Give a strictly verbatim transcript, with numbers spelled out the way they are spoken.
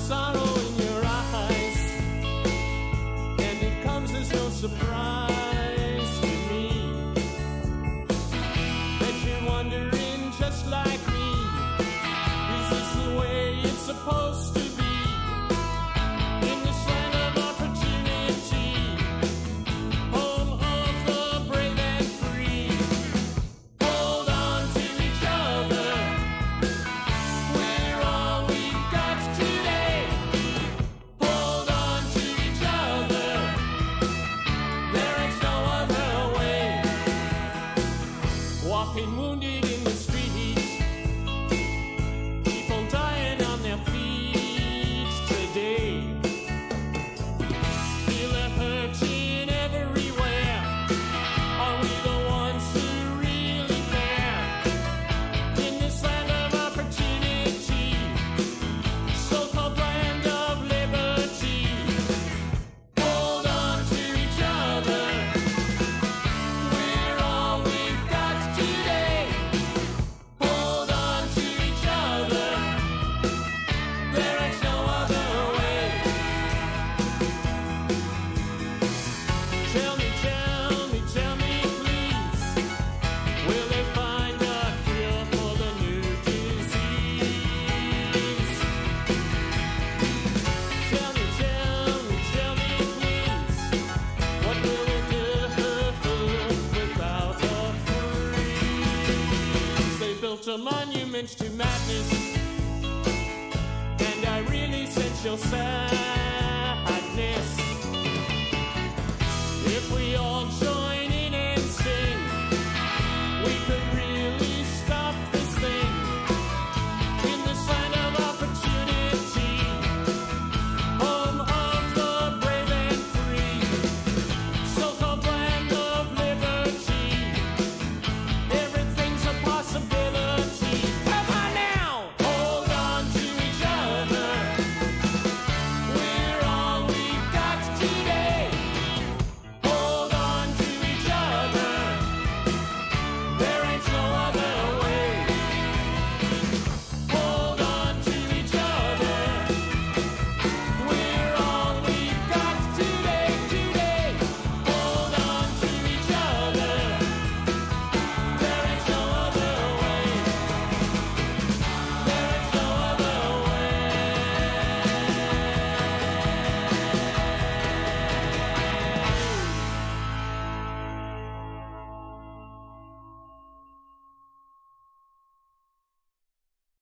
sorrow in your eyes, and it comes as no surprise to me that you're wondering just like me, is this the way it's supposed to be? In this land of opportunity, home of the brave and free, hold on to each other. We're all we've got today. Hold on to each other. There is no other way. Walking wounded in the streets, people dying on their feet today. Feel the hurting everywhere. Are we the ones who really care? In this land of opportunity, so-called land of liberty, hold on to each other. We're all we've got today. Hold on to each other. There is no other way. Tell me, tell me, tell me, please, will they find a cure for the new disease? Tell me, tell me, tell me, please, what will it do without a freeze? They built a monument to madness, and I really sense your sadness.